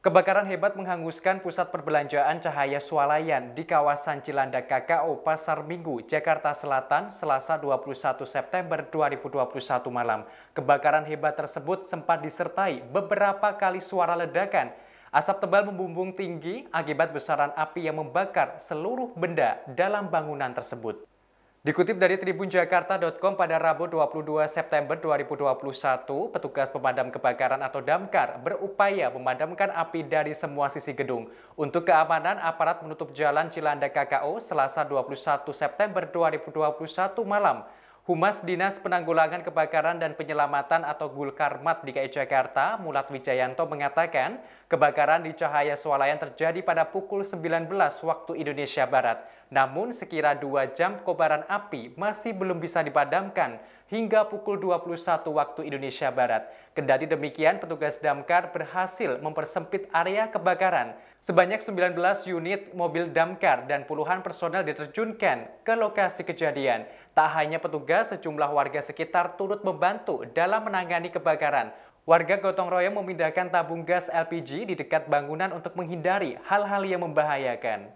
Kebakaran hebat menghanguskan pusat perbelanjaan Cahaya Swalayan di kawasan Cilandak KKO Pasar Minggu, Jakarta Selatan, Selasa 21 September 2021 malam. Kebakaran hebat tersebut sempat disertai beberapa kali suara ledakan. Asap tebal membumbung tinggi akibat besaran api yang membakar seluruh benda dalam bangunan tersebut. Dikutip dari tribunjakarta.com pada Rabu 22 September 2021, petugas pemadam kebakaran atau Damkar berupaya memadamkan api dari semua sisi gedung. Untuk keamanan, aparat menutup jalan Cilandak KKO Selasa 21 September 2021 malam. Humas Dinas Penanggulangan Kebakaran dan Penyelamatan atau Gulkarmat DKI Jakarta, Mulat Wijayanto mengatakan, kebakaran di Cahaya Swalayan terjadi pada pukul 19 waktu Indonesia Barat. Namun sekira 2 jam kobaran api masih belum bisa dipadamkan hingga pukul 21 waktu Indonesia Barat. Kendati demikian, petugas damkar berhasil mempersempit area kebakaran. Sebanyak 19 unit mobil damkar dan puluhan personel diterjunkan ke lokasi kejadian. Tak hanya petugas, sejumlah warga sekitar turut membantu dalam menangani kebakaran. Warga gotong royong memindahkan tabung gas LPG di dekat bangunan untuk menghindari hal-hal yang membahayakan.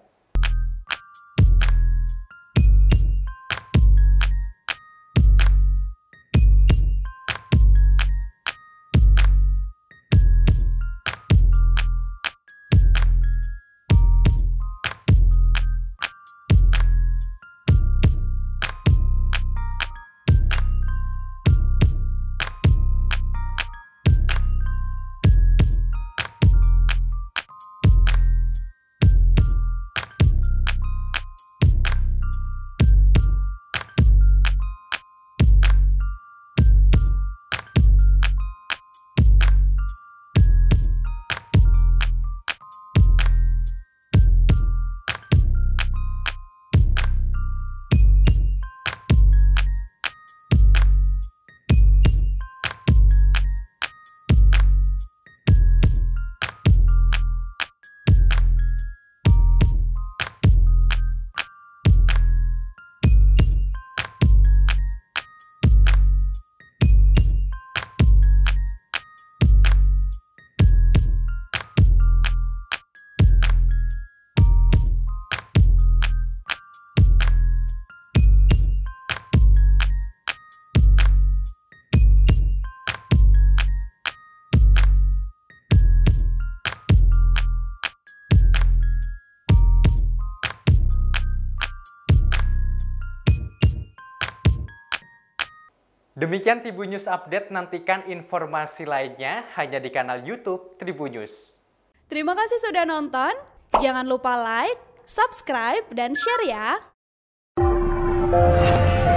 Demikian Tribun News Update, nantikan informasi lainnya hanya di kanal YouTube Tribun News. Terima kasih sudah nonton, jangan lupa like, subscribe, dan share ya!